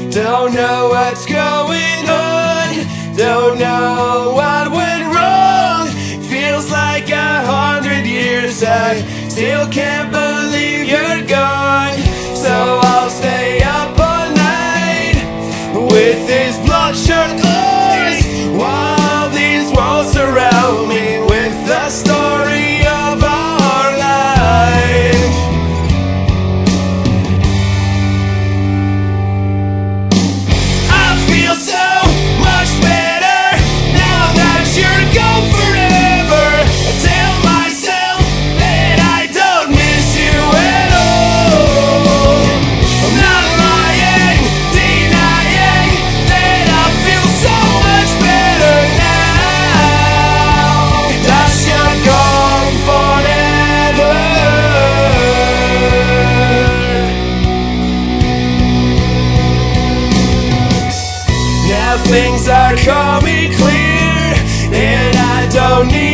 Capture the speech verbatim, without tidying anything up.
Don't know what's going on, don't know what went wrong. Feels like a hundred years, I still can't believe you're gone. So I'll stay up all night with these bloodshot eyes, while these walls surround me with the story of our life. I feel so much better now that you're gone forever. I tell myself that I don't miss you at all. I'm not lying, denying that I feel so much better now that you're gone forever. Now things are coming clear, and I don't need